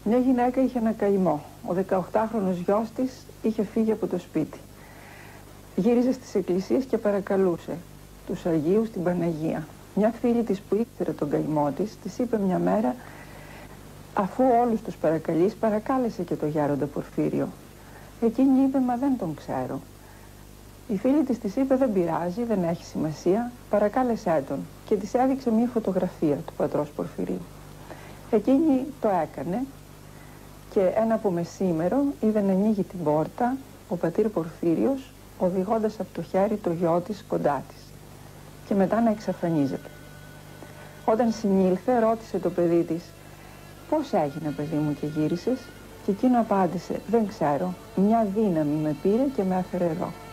Μια γυναίκα είχε ένα καημό. Ο 18χρονος γιος της είχε φύγει από το σπίτι. Γύριζε στις εκκλησίες και παρακαλούσε τους Αγίους, την Παναγία. Μια φίλη της που ήξερε τον καημό της είπε μια μέρα, αφού όλους τους παρακαλείς, παρακάλεσε και το Γέροντα Πορφύριο. Εκείνη είπε, μα δεν τον ξέρω. Η φίλη της είπε, δεν πειράζει, δεν έχει σημασία, παρακάλεσέ τον. Και της έδειξε μια φωτογραφία του πατρός Πορφυρίου. Εκείνη το έκανε και ένα από μεσήμερο είδε να ανοίγει την πόρτα ο πατήρ Πορφύριος, οδηγώντας από το χέρι το γιο της κοντά της και μετά να εξαφανίζεται. Όταν συνήλθε ρώτησε το παιδί της, πώς έγινε παιδί μου και γύρισες? Και εκείνο απάντησε, δεν ξέρω, μια δύναμη με πήρε και με έφερε εδώ.